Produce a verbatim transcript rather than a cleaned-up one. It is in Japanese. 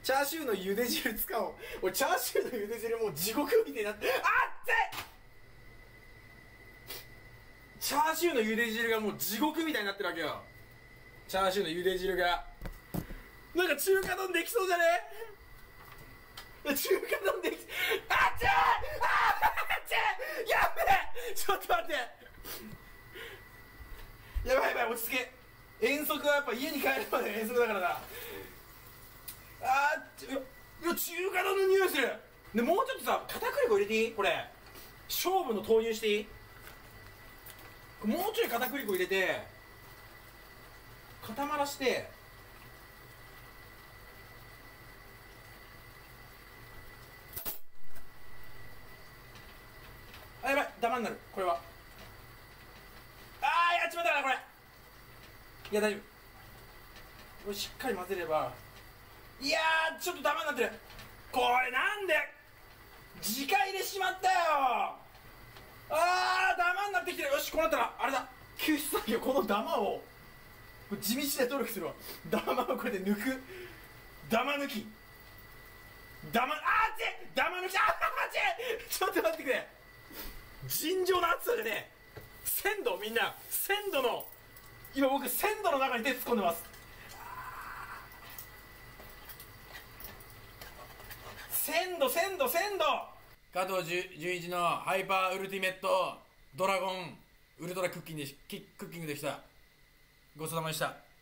チャーシューの茹で汁使おう。俺チャーシューの茹で汁もう地獄みたいになって、あっついチャーシューの茹で汁がもう地獄みたいになってるわけよ。チャーシューの茹で汁がなんか中華丼できそうじゃねえ？中華丼でき、あっちゃーあっちゃーやべえちょっと待ってやばいやばい、落ち着け。遠足はやっぱ家に帰るまで遠足だからな。あー、いや、いや中華丼の匂いする。でもうちょっとさ、片栗粉入れていい？これ勝負の投入していい？もうちょい片栗粉入れて固まらして、あ、やばい、ダマになる。これはあー、やっちまったなこれ。いや大丈夫、これしっかり混ぜれば。いやー、ちょっとダマになってる。これなんで直入れしまったよ。あー、ダマになってきてる。よし、こうなったらあれだ、救出作業、このダマを地道で努力するわ。ダマをこれで抜く。ダマ抜き、ダマ、あーっちダマ抜き、あーっちちょっと待ってくれ。尋常な暑さでね、鮮度、みんな鮮度の、今僕鮮度の中に手突っ込んでます。鮮度鮮度鮮度。加藤純一のハイパーウルティメットドラゴンウルトラクッキングでクッキングでした。ごちそうさまでした。